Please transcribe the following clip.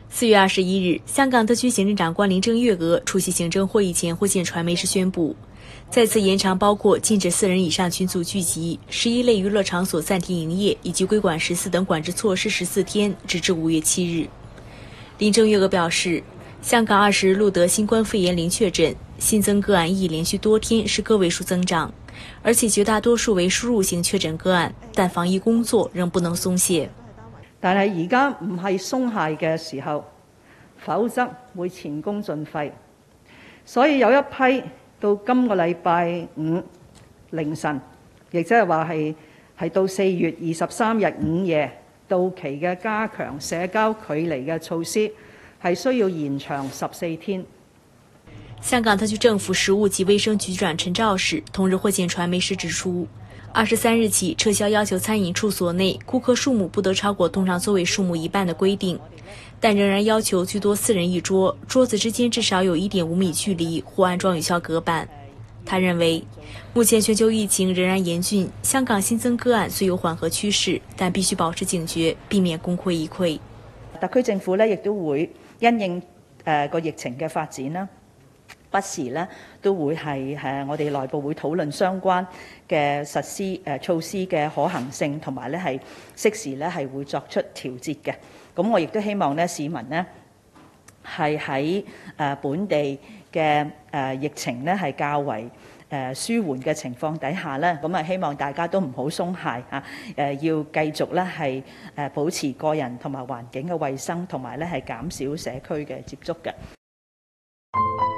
4月21日，香港特区行政长官林郑月娥出席行政会议前会见传媒时宣布，再次延长包括禁止4人以上群组聚集、11类娱乐场所暂停营业以及规管14等管制措施14天，直至5月7日。林郑月娥表示，香港20日录得新冠肺炎零确诊，新增个案亦连续多天是个位数增长，而且绝大多數為輸入性確診個案，但防疫工作仍不能鬆懈。 但係而家唔係鬆懈嘅時候，否則會前功盡廢。所以有一批到今個禮拜五凌晨，亦即係話係到4月23日午夜到期嘅加強社交距離嘅措施，係需要延長14天。 香港特區政府食物及衛生局局長陳肇始同日會見傳媒時指出，23日起撤銷要求餐飲處所內顧客數目不得超過通常座位數目一半的規定，但仍然要求最多4人一桌，桌子之間至少有1.5米距離或安裝有效隔板。他認為，目前全球疫情仍然嚴峻，香港新增個案雖有緩和趨勢，但必須保持警覺，避免功虧一簣。 特區政府亦都會因應個疫情嘅發展啦，不時都會係我哋內部會討論相關嘅實施措施嘅可行性，同埋係適時係會作出調節嘅。咁我亦都希望市民係喺本地嘅疫情係較為舒緩嘅情況底下咁希望大家都唔好鬆懈要繼續係保持個人同埋環境嘅衛生，同埋係減少社區嘅接觸嘅。